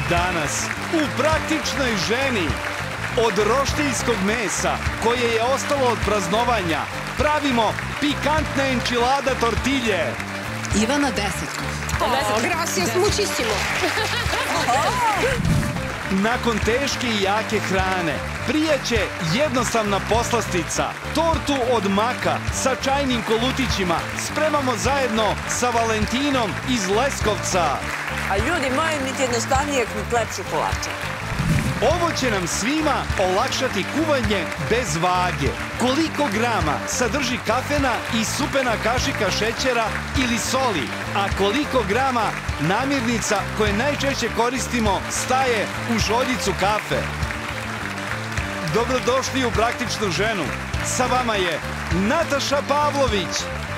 Danas u praktičnoj ženi od roštiljskog mesa koje je ostalo od praznovanja pravimo pikantne enčilada tortilje. Ivana desetko. Gracias, muchísimo. Nakon teške i jake hrane prijaće jednostavna poslastica. Tortu od maka sa čajnim kolutićima spremamo zajedno sa Valentinom iz Leskovca. A ljudi moji, niti jednostavnijeg ni lepšu kolača. Ovo će nam svima olakšati kuvanje bez vage. Koliko grama sadrži kafena i supena kašika šećera ili soli, a koliko grama namirnica koje najčešće koristimo staje u šoljicu kafe. Dobrodošli u praktičnu ženu. Sa vama je Nataša Pavlović